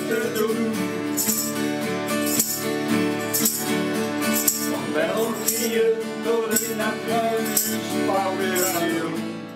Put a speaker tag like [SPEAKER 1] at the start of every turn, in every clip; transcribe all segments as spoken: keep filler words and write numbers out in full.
[SPEAKER 1] te doen. Want bij ons hier door het Natuurhuis-paviljoen.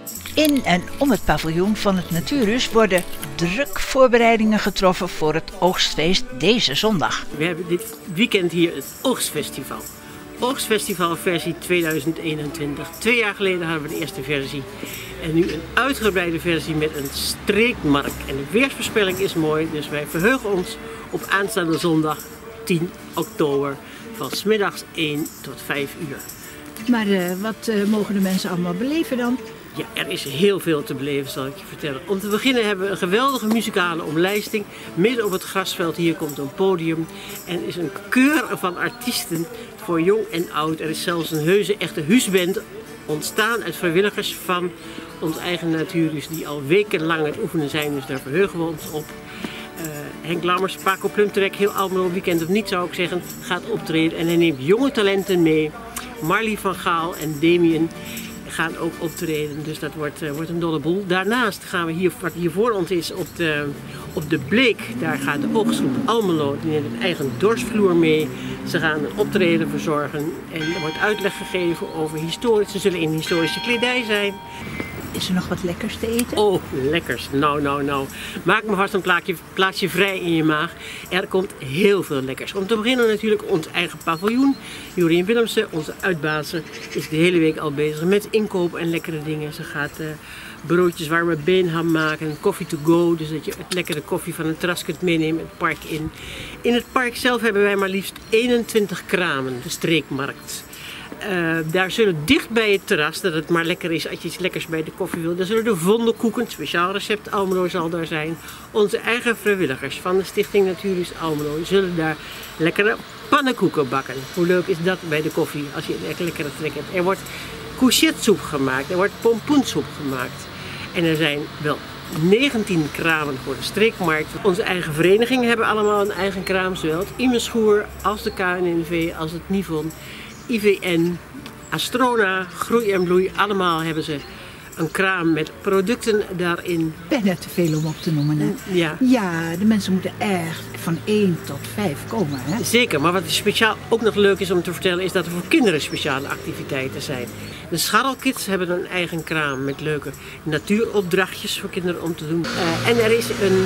[SPEAKER 2] In en om het paviljoen van het Natuurhuis worden druk voorbereidingen getroffen voor het oogstfeest deze zondag.
[SPEAKER 3] We hebben dit weekend hier het Oogstfestival. Oogstfestival versie tweeduizend eenentwintig. Twee jaar geleden hadden we de eerste versie. En nu een uitgebreide versie met een streekmarkt. En de weersvoorspelling is mooi, dus wij verheugen ons op aanstaande zondag tien oktober van 's middags één tot vijf uur.
[SPEAKER 4] Maar uh, wat uh, mogen de mensen allemaal beleven dan?
[SPEAKER 3] Ja, er is heel veel te beleven, zal ik je vertellen. Om te beginnen hebben we een geweldige muzikale omlijsting. Midden op het grasveld hier komt een podium. En er is een keur van artiesten voor jong en oud. Er is zelfs een heuse echte huisband ontstaan uit vrijwilligers van ons eigen Natuurhuis. Die al wekenlang aan het oefenen zijn, dus daar verheugen we ons op. Uh, Henk Lammers, Paco Plumtrek, heel Almelo weekend of niet zou ik zeggen, gaat optreden. En hij neemt jonge talenten mee. Marley van Gaal en Damien gaan ook optreden, dus dat wordt, uh, wordt een dolle boel. Daarnaast gaan we hier, wat hier voor ons is, op de, op de Bleek, daar gaat de oogstgroep Almelo, die neemt een eigen dorsvloer mee. Ze gaan een optreden verzorgen en er wordt uitleg gegeven over historisch. Ze zullen in historische kledij zijn.
[SPEAKER 4] Is er nog wat lekkers te eten?
[SPEAKER 3] Oh, lekkers. Nou, nou, nou. Maak me vast een plaatsje, plaatsje vrij in je maag. Er komt heel veel lekkers. Om te beginnen natuurlijk ons eigen paviljoen. Jorien Willemsen, onze uitbazer, is de hele week al bezig met inkopen en lekkere dingen. Ze gaat uh, broodjes warme beenham maken, koffie to go. Dus dat je het lekkere koffie van het terras kunt meenemen het park in. In het park zelf hebben wij maar liefst eenentwintig kramen, de streekmarkt. Uh, daar zullen dicht bij het terras, dat het maar lekker is als je iets lekkers bij de koffie wil. Daar zullen de vondelkoeken, het speciaal recept Almelo zal daar zijn. Onze eigen vrijwilligers van de Stichting Natuurhuis Almelo zullen daar lekkere pannenkoeken bakken. Hoe leuk is dat bij de koffie als je een lekkere trek hebt. Er wordt courgettesoep gemaakt, er wordt pompoensoep gemaakt. En er zijn wel negentien kramen voor de streekmarkt. Onze eigen verenigingen hebben allemaal een eigen kraam, zowel het Imenschoer als de K N N V als het Nivon. I V N, Astrona, Groei en Bloei, allemaal hebben ze een kraam met producten daarin.
[SPEAKER 4] Ik ben net te veel om op te noemen. Hè?
[SPEAKER 3] Ja.
[SPEAKER 4] Ja, de mensen moeten echt van één tot vijf komen. Hè?
[SPEAKER 3] Zeker, maar wat speciaal ook nog leuk is om te vertellen is dat er voor kinderen speciale activiteiten zijn. De Scharrelkids hebben een eigen kraam met leuke natuuropdrachtjes voor kinderen om te doen. Uh, en er is een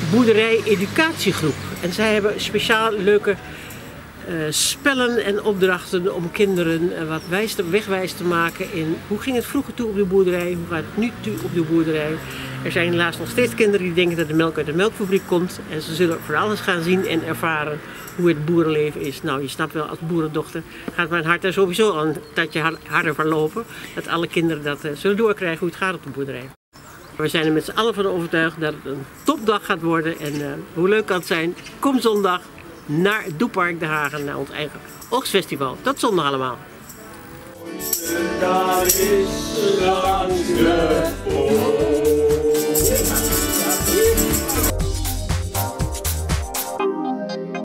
[SPEAKER 3] boerderij-educatiegroep en zij hebben speciaal leuke Uh, spellen en opdrachten om kinderen uh, wat wijs te, wegwijs te maken in hoe ging het vroeger toe op de boerderij, hoe gaat het nu toe op de boerderij. Er zijn helaas nog steeds kinderen die denken dat de melk uit de melkfabriek komt en ze zullen voor alles gaan zien en ervaren hoe het boerenleven is. Nou, je snapt wel, als boerendochter gaat mijn hart er sowieso al een tatje harder van lopen, dat alle kinderen dat uh, zullen doorkrijgen hoe het gaat op de boerderij. We zijn er met z'n allen van overtuigd dat het een topdag gaat worden en uh, hoe leuk kan het zijn, kom zondag naar Doepark De Hagen, naar ons eigen Oogstfestival. Tot zondag allemaal.
[SPEAKER 1] Daar is langs de